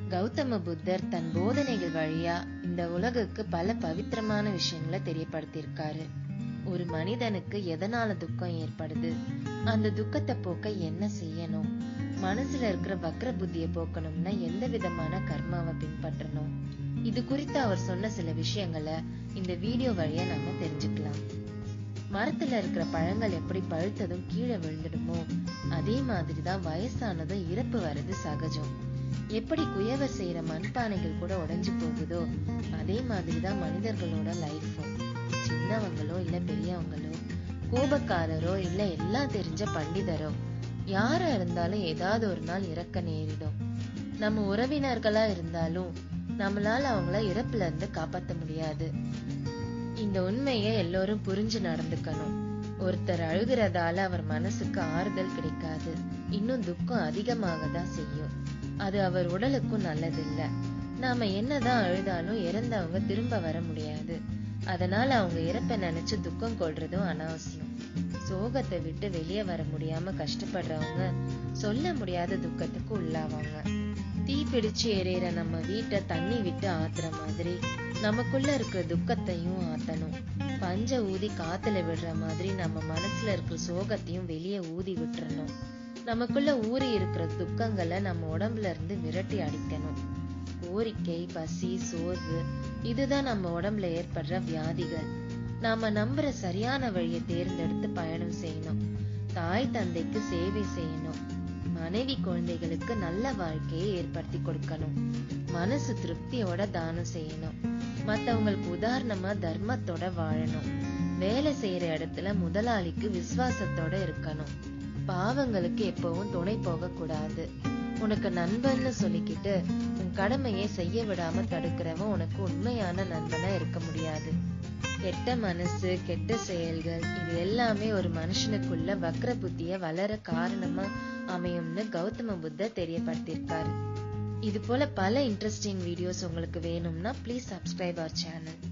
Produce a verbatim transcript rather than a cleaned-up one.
கௌதம புத்தர் தன் போதனைகள் வழியா இந்த உலகுக்கு பல பவித்திரமான விஷயங்களை தெரியப்படுத்தியிருக்காரு. ஒரு மனிதனுக்கு எதனால துக்கம் ஏற்படுது, அந்த துக்கத்தை போக்க என்ன செய்யணும், மனசுல இருக்கிற வக்ர புத்தியை போக்கணும்னா எந்த விதமான கர்மாவை பின்பற்றணும், இது குறித்து அவர் சொன்ன சில விஷயங்களை இந்த வீடியோ வழியா நம்ம தெரிஞ்சுக்கலாம். மரத்துல இருக்கிற பழங்கள் எப்படி பழுத்ததும் கீழே விழுந்துடுமோ, அதே மாதிரிதான் வயசானதும் இறப்பு வர்றது சகஜம். எப்படி குயவர் செய்யற மண்பானைகள் கூட உடைஞ்சு போகுதோ, அதே மாதிரிதான் மனிதர்களோட லைஃபும். சின்னவங்களோ இல்ல பெரியவங்களோ, கோபக்காரரோ இல்ல எல்லாம் தெரிஞ்ச பண்டிதரோ, யாரா இருந்தாலும் ஏதாவது ஒரு நாள் இறக்க நேரிடும். நம்ம உறவினர்களா இருந்தாலும் நம்மளால அவங்கள இறப்புல இருந்து காப்பாத்த முடியாது. இந்த உண்மையை எல்லோரும் புரிஞ்சு நடந்துக்கணும். ஒருத்தர் அழுகிறதால அவர் மனசுக்கு ஆறுதல் கிடைக்காது, இன்னும் துக்கம் அதிகமாக தான் செய்யும். அது அவர் உடலுக்கும் நல்லதில்ல. நாம என்னதான் அழுதாலும் இறந்தவங்க திரும்ப வர முடியாது. அதனால அவங்க இறப்ப நினைச்சு துக்கம் கொள்றதும் அனாவசியம். சோகத்தை விட்டு வெளியே வர முடியாம கஷ்டப்படுறவங்க சொல்ல முடியாத துக்கத்துக்கு உள்ளாவாங்க. தீ பிடிச்சு எறிகிற நம்ம வீட்டை தண்ணி விட்டு ஆத்துற மாதிரி நமக்குள்ள இருக்கிற துக்கத்தையும் ஆத்தணும். பஞ்ச ஊதி காத்துல விடுற மாதிரி நம்ம மனசுல இருக்கிற சோகத்தையும் வெளியே ஊதி விட்டுறணும். நமக்குள்ள ஊறி இருக்கிற துக்கங்களை நம்ம உடம்புல இருந்து விரட்டி அடிக்கணும். கோரிக்கை, பசி, சோர்வு, இதுதான் நம்ம உடம்புல ஏற்படுற வியாதிகள். நாம நம்புற சரியான வழியை தேர்ந்தெடுத்து பயணம் செய்யணும். தாய் தந்தைக்கு சேவை செய்யணும். மனைவி குழந்தைகளுக்கு நல்ல வாழ்க்கையை ஏற்படுத்தி கொடுக்கணும். மனசு திருப்தியோட தானம் செய்யணும். மத்தவங்களுக்கு உதாரணமா தர்மத்தோட வாழணும். வேலை செய்யற இடத்துல முதலாளிக்கு விசுவாசத்தோட இருக்கணும். பாவங்களுக்கு எப்பவும் துணை போக கூடாது. உனக்கு நண்பன்னு சொல்லிக்கிட்டு உன் கடமையை செய்ய விடாம தடுக்கிறவன் உனக்கு உண்மையான நண்பனா இருக்க முடியாது. கெட்ட மனசு, கெட்ட செயல்கள், இது எல்லாமே ஒரு மனுஷனுக்குள்ள வக்ர புத்திய வளர காரணமா அமையும்னு கௌதம புத்தர் தெரியப்படுத்தியிருக்காரு. இது போல பல இன்ட்ரெஸ்டிங் வீடியோஸ் உங்களுக்கு வேணும்னா ப்ளீஸ் சப்ஸ்கிரைப் அவர் சேனல்.